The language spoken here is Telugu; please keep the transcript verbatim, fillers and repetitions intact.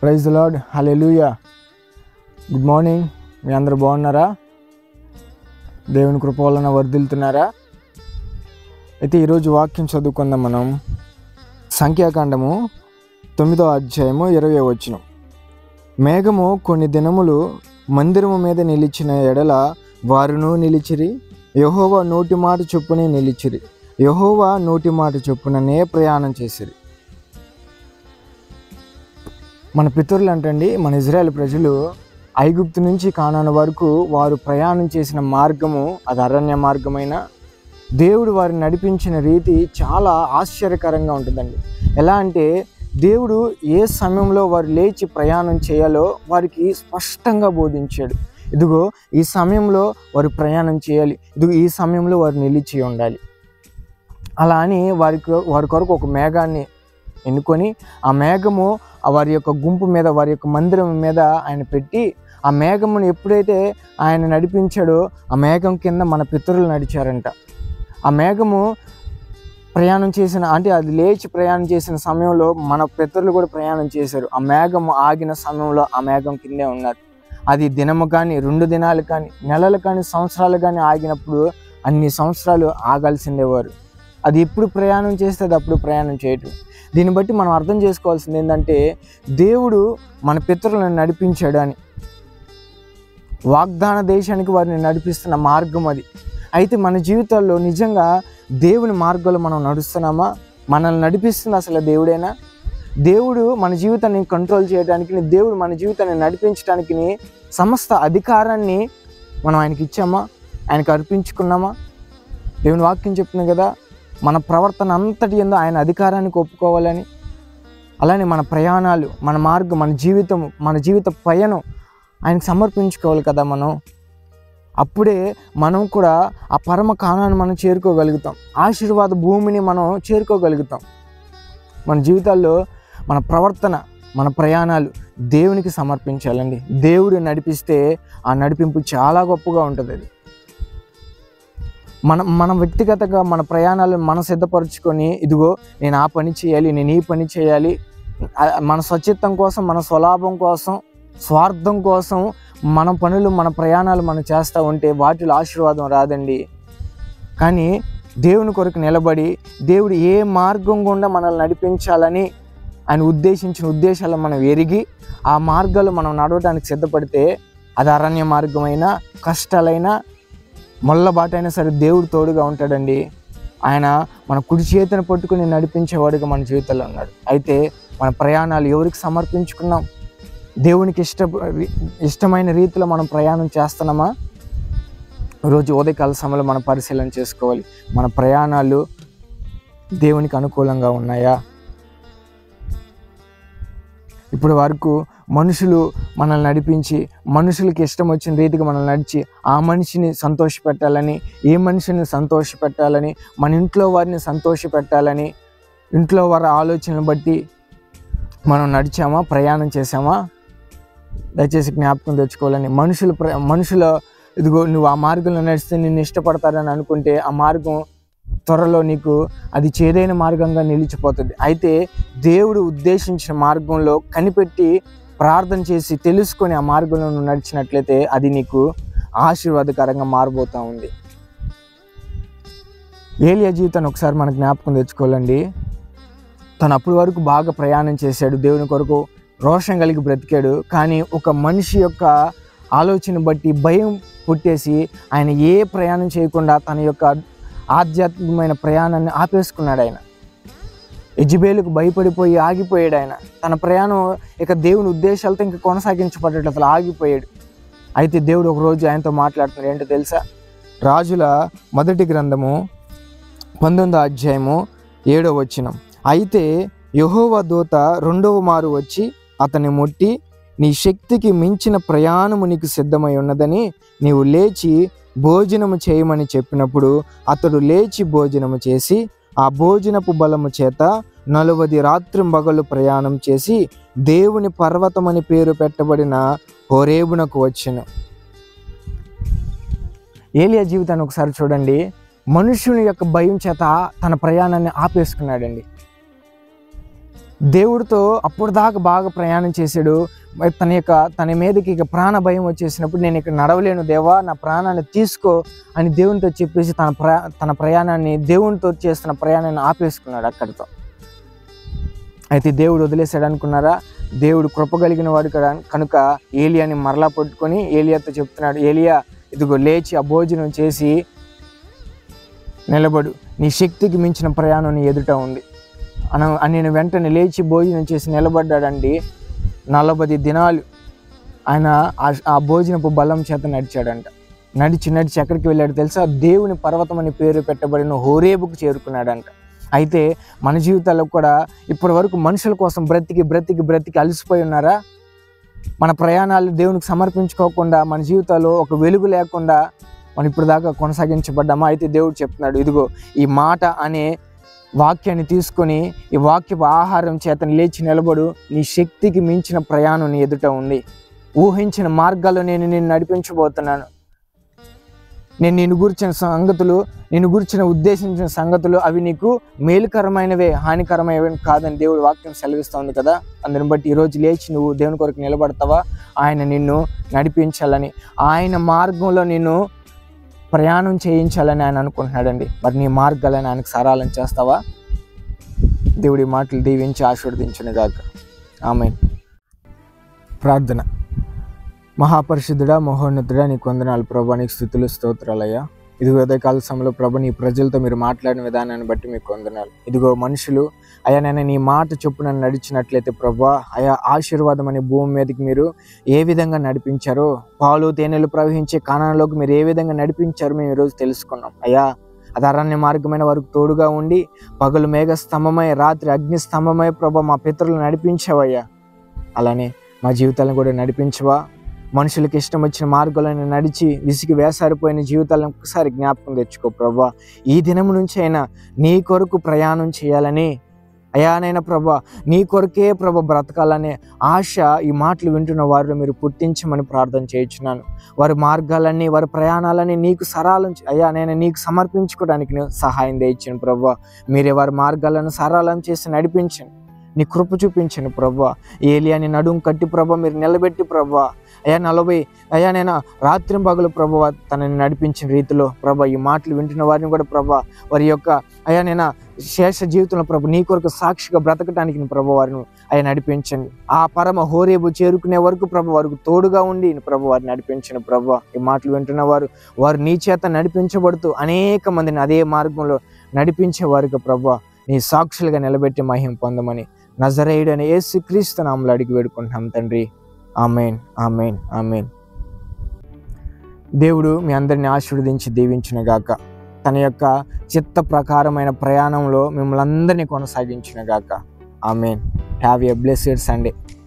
Praise the lord, hallelujah. Good morning. మీ అందరూ బాగున్నారా? దేవుని కృప వలన వర్ధిల్లుతున్నారా? అయితే ఈరోజు వాక్యం చదువుకుందాం. మనం సంఖ్యాకాండము తొమ్మిదో అధ్యాయము ఇరవై వచనం. మేఘము కొన్ని దినములు మందిరము మీద నిలిచిన ఎడల వారును నిలిచిరి, యెహోవా నోటి మాట చొప్పునే నిలిచిరి, యెహోవా నోటి మాట చొప్పుననే ప్రయాణం చేసిరి. మన పితరులు అంటండి, మన ఇజ్రాయేల్ ప్రజలు ఐగుప్తు నుంచి కానాను వరకు వారు ప్రయాణం చేసిన మార్గము, అది అరణ్య మార్గమైన, దేవుడు వారిని నడిపించిన రీతి చాలా ఆశ్చర్యకరంగా ఉంటుందండి. ఎలా అంటే దేవుడు ఏ సమయంలో వారు లేచి ప్రయాణం చేయాలో వారికి స్పష్టంగా బోధించాడు. ఇదిగో ఈ సమయంలో వారు ప్రయాణం చేయాలి, ఇదిగో ఈ సమయంలో వారు నిలిచి ఉండాలి. అలా అని వారికి వారి కొరకు ఒక మేఘాన్ని ఎన్నుకొని ఆ మేఘము వారి యొక్క గుంపు మీద, వారి యొక్క మందిరం మీద ఆయన పెట్టి, ఆ మేఘమును ఎప్పుడైతే ఆయన నడిపించాడో ఆ మేఘం కింద మన పితరులు నడిచారంట. ఆ మేఘము ప్రయాణం చేసిన అంటే అది లేచి ప్రయాణం చేసిన సమయంలో మన పితరులు కూడా ప్రయాణం చేశారు. ఆ మేఘం ఆగిన సమయంలో ఆ మేఘం కిందే ఉన్నారు. అది దినము కానీ, రెండు దినాలు కానీ, నెలలు కానీ, సంవత్సరాలు కానీ ఆగినప్పుడు అన్ని సంవత్సరాలు ఆగాల్సిందేవారు. అది ఎప్పుడు ప్రయాణం చేస్తే అది అప్పుడు ప్రయాణం చేయటం. దీన్ని బట్టి మనం అర్థం చేసుకోవాల్సింది ఏంటంటే దేవుడు మన పితరులను నడిపించాడు అని, వాగ్దాన దేశానికి వారిని నడిపిస్తున్న మార్గం అది. అయితే మన జీవితాల్లో నిజంగా దేవుని మార్గంలో మనం నడుస్తున్నామా? మనల్ని నడిపిస్తుంది అసలు దేవుడేనా? దేవుడు మన జీవితాన్ని కంట్రోల్ చేయడానికి, దేవుడు మన జీవితాన్ని నడిపించడానికి సమస్త అధికారాన్ని మనం ఆయనకి ఇచ్చామా? ఆయనకు అర్పించుకున్నామా? దేవుని వాక్యం చెప్తుంది కదా, మన ప్రవర్తన అంతటి యందు ఆయన అధికారానికి ఒప్పుకోవాలని. అలానే మన ప్రయాణాలు, మన మార్గం, మన జీవితం, మన జీవిత పయనం ఆయనకు సమర్పించుకోవాలి కదా మనం. అప్పుడే మనం కూడా ఆ పరమ కానాన్ని మనం చేరుకోగలుగుతాం, ఆశీర్వాద భూమిని మనం చేరుకోగలుగుతాం. మన జీవితాల్లో మన ప్రవర్తన, మన ప్రయాణాలు దేవునికి సమర్పించాలండి. దేవుడు నడిపిస్తే ఆ నడిపింపు చాలా గొప్పగా ఉంటుంది. అది మనం మన వ్యక్తిగతంగా మన ప్రయాణాలను మనం సిద్ధపరచుకొని, ఇదిగో నేను ఆ పని చేయాలి, నేను ఈ పని చేయాలి, మన స్వచ్ఛత్వం కోసం, మన స్వలాభం కోసం, స్వార్థం కోసం మన పనులు, మన ప్రయాణాలు మనం చేస్తూ ఉంటే వాటిలో ఆశీర్వాదం రాదండి. కానీ దేవుని కొరకు నిలబడి దేవుడు ఏ మార్గం గుండా మనల్ని నడిపించాలని ఆయన ఉద్దేశించిన ఉద్దేశాలను మనం ఎరిగి ఆ మార్గాలు మనం నడవడానికి సిద్ధపడితే, అది అరణ్య మార్గమైనా, కష్టాలైనా, మొల్లబాటైనా సరే దేవుడు తోడుగా ఉంటాడండి. ఆయన మన కుడి చేతిని పట్టుకుని నడిపించేవాడుగా మన జీవితంలో ఉన్నాడు. అయితే మన ప్రయాణాలు ఎవరికి సమర్పించుకున్నాం? దేవునికి ఇష్ట ఇష్టమైన రీతిలో మనం ప్రయాణం చేస్తున్నామా? రోజు ఉదయకాల సమయంలో మనం పరిశీలన చేసుకోవాలి. మన ప్రయాణాలు దేవునికి అనుకూలంగా ఉన్నాయా? ఇప్పటి వరకు మనుషులు మనల్ని నడిపించి, మనుషులకి ఇష్టం వచ్చిన రీతిగా మనల్ని నడిచి ఆ మనిషిని సంతోషపెట్టాలని, ఏ మనిషిని సంతోషపెట్టాలని, మన ఇంట్లో వారిని సంతోషపెట్టాలని, ఇంట్లో వారి ఆలోచనలు బట్టి మనం నడిచామా, ప్రయాణం చేసామా? దయచేసి జ్ఞాపకం తెచ్చుకోవాలని. మనుషులు ప్ర మనుషుల ఇదిగో నువ్వు ఆ మార్గంలో నడిస్తే నిన్ను ఇష్టపడతారని అనుకుంటే ఆ మార్గం త్వరలో నీకు అది చేదైన మార్గంగా నిలిచిపోతుంది. అయితే దేవుడు ఉద్దేశించిన మార్గంలో కనిపెట్టి ప్రార్థన చేసి తెలుసుకొని ఆ మార్గంలో నువ్వు నడిచినట్లయితే అది నీకు ఆశీర్వాదకరంగా మారబోతూ ఉంది. ఏలియా జీవితాన్ని ఒకసారి మన జ్ఞాపకం తెచ్చుకోవాలండి. తను అప్పటి వరకు బాగా ప్రయాణం చేశాడు, దేవుని కొరకు రోషం కలిగి బ్రతికాడు. కానీ ఒక మనిషి యొక్క ఆలోచన బట్టి భయం పుట్టేసి ఆయన ఏ ప్రయాణం చేయకుండా తన యొక్క ఆధ్యాత్మికమైన ప్రయాణాన్ని ఆపేసుకున్నాడు. ఆయన యెజబెలుకు భయపడిపోయి ఆగిపోయాడు. ఆయన తన ప్రయాణం ఇక దేవుని ఉద్దేశాలతో ఇంకా కొనసాగించబడ్డాడు, అసలు ఆగిపోయాడు. అయితే దేవుడు ఒకరోజు ఆయనతో మాట్లాడుతున్నాడు. ఏంటో తెలుసా? రాజుల మొదటి గ్రంథము పంతొమ్మిదో అధ్యాయము ఏడో వచనం. అయితే యెహోవా దూత రెండవ మారు వచ్చి అతన్ని ముట్టి, నీ శక్తికి మించిన ప్రయాణము నీకు సిద్ధమై ఉన్నదని నీవు లేచి భోజనము చేయమని చెప్పినప్పుడు అతడు లేచి భోజనము చేసి ఆ భోజనపు బలము చేత నలువది రాత్రింబగళ్ళు ప్రయాణం చేసి దేవుని పర్వతమని పేరు పెట్టబడిన హోరేబునకు వచ్చెను. ఏలియా జీవితాన్ని ఒకసారి చూడండి. మనుషుని యొక్క భయం చేత తన ప్రయాణాన్ని ఆపేసుకున్నాడండి. దేవుడితో అప్పుడు దాకా బాగా ప్రయాణం చేశాడు. తన యొక్క తన మీదకి ఇక ప్రాణ భయం వచ్చేసినప్పుడు నేను ఇక్కడ నడవలేను దేవా, నా ప్రాణాన్ని తీసుకో అని దేవునితో చెప్పేసి తన ప్రయా తన ప్రయాణాన్ని దేవునితో చేస్తున్న ప్రయాణాన్ని ఆపేసుకున్నాడు అక్కడితో. అయితే దేవుడు వదిలేశాడు అనుకున్నారా? దేవుడు కృప కలిగిన వాడు కదా కనుక ఏలియాని మరలా పట్టుకొని ఏలియాతో చెప్తున్నాడు, ఏలియా ఇదిగో లేచి ఆ భోజనం చేసి నిలబడు, నీ శక్తికి మించిన ప్రయాణం నీ ఎదుట ఉంది అన నేను వెంటనే లేచి భోజనం చేసి నిలబడ్డాడండి. నలభై దినాలు ఆయన ఆ భోజనపు బలం చేత నడిచాడంట. నడిచి నడిచి ఎక్కడికి వెళ్ళాడు తెలుసా? దేవుని పర్వతం అని పేరు పెట్టబడిన హోరేబుకు చేరుకున్నాడంట. అయితే మన జీవితాల్లో కూడా ఇప్పటి వరకు మనుషుల కోసం బ్రతికి బ్రతికి బ్రతికి అలసిపోయి ఉన్నారా? మన ప్రయాణాలు దేవునికి సమర్పించుకోకుండా మన జీవితాల్లో ఒక వెలుగు లేకుండా మనం ఇప్పుడు దాకా కొనసాగించబడ్డామా? అయితే దేవుడు చెప్తున్నాడు, ఇదిగో ఈ మాట అనే వాక్యాన్ని తీసుకొని ఈ వాక్యపు ఆహారం చేత లేచి నిలబడు, నీ శక్తికి మించిన ప్రయాణం నీ ఎదుట ఉంది. ఊహించిన మార్గాల్లో నేను నిన్ను నడిపించబోతున్నాను. నేను నిన్ను గురించిన సంగతులు నిన్ను గురించిన ఉద్దేశించిన సంగతులు అవి నీకు మేలుకరమైనవే, హానికరమైనవి కాదని దేవుడు వాక్యం సెలవిస్తుంది కదా. అందుని బట్టి ఈరోజు లేచి నువ్వు దేవుని కొరకు నిలబడతావా? ఆయన నిన్ను నడిపించాలని, ఆయన మార్గంలో నిన్ను ప్రయాణం చేయించాలని ఆయన అనుకుంటున్నాడండి. మరి నీ మార్గాలను ఆయనకు సరళం చేస్తావా? దేవుడి మాటలు దీవించి ఆశీర్వదించును గాక. ఆమేన్. ప్రార్థన. మహాపరిశుద్ధుడా, మహోన్నతుడా, నీకు వందనాలు ప్రభా, నీకు స్తుతులు స్తోత్రాలయ్యా. ఇదిగో ఉదయకాల సమయంలో ప్రభు నీ ప్రజలతో మీరు మాట్లాడిన విధానాన్ని బట్టి మీకు వందనాలు. ఇదిగో మనుషులు అయ్యా నేను నీ మాట చొప్పున నడిచినట్లయితే ప్రభా, అయా ఆశీర్వాదం అనే భూమి మీదకి మీరు ఏ విధంగా నడిపించారో, పాలు తేనెలు ప్రవహించే కానాలోకి మీరు ఏ విధంగా నడిపించారో మేము ఈరోజు తెలుసుకున్నాం. అయ్యా అది అరణ్య మార్గమైన వారికి తోడుగా ఉండి పగలు మేఘ స్తంభమై రాత్రి అగ్ని స్తంభమై ప్రభా మా పితరులు నడిపించావయ్యా. అలానే మా జీవితాలను కూడా నడిపించవా? మనుషులకు ఇష్టం వచ్చిన మార్గాలను నడిచి విసిగి వేసారిపోయిన జీవితాలను ఒక్కసారి జ్ఞాపకం తెచ్చుకో ప్రభా. ఈ దినం నుంచి అయినా నీ కొరకు ప్రయాణం చేయాలని అయానైనా ప్రభా, నీ కొరకే ప్రభా బ్రతకాలనే ఆశ ఈ మాటలు వింటున్న వారిలో మీరు పుట్టించమని ప్రార్థన చేయించున్నాను. వారి మార్గాలన్నీ వారి ప్రయాణాలన్నీ నీకు సరళం అయ్యా నేను నీకు సమర్పించుకోవడానికి నేను సహాయం చేయించాను ప్రభా. మీరే వారి మార్గాలను సరళం చేసి నడిపించండి, నీ కృప చూపించండి ప్రభా. ఏలియాని నడుం కట్టి ప్రభా మీరు నిలబెట్టి ప్రభా అయ్యా నలభై అయ్యా నేను రాత్రి పగలు ప్రభా తనని నడిపించిన రీతిలో ప్రభా ఈ మాటలు వింటున్న వారిని కూడా ప్రభా వారి యొక్క అయ్యా నేను శేష జీవితంలో ప్రభు నీ కొరకు సాక్షిగా బ్రతకటానికి ప్రభు వారిని అయ్యా నడిపించండి. ఆ పరమ హోరేబు చేరుకునే వరకు ప్రభు వారికి తోడుగా ఉండి ప్రభు వారిని నడిపించండి ప్రభా. ఈ మాటలు వింటున్న వారు వారు నీ చేత నడిపించబడుతూ అనేక మందిని అదే మార్గంలో నడిపించే వారికి ప్రభా నీ సాక్షులుగా నిలబెట్టి మహిమ పొందమని నజరేయుడు అనే యేసు క్రీస్తు నామములో అడిగి వేడుకుంటున్నాం తండ్రి. ఆమేన్, ఆమేన్, ఆమేన్. దేవుడు మీ అందరిని ఆశీర్వదించి దీవించును గాక. తన యొక్క చిత్త ప్రకారమైన ప్రయాణంలో మిమ్మల్ని అందరినీ కొనసాగించును గాక. Amen. Have a blessed Sunday.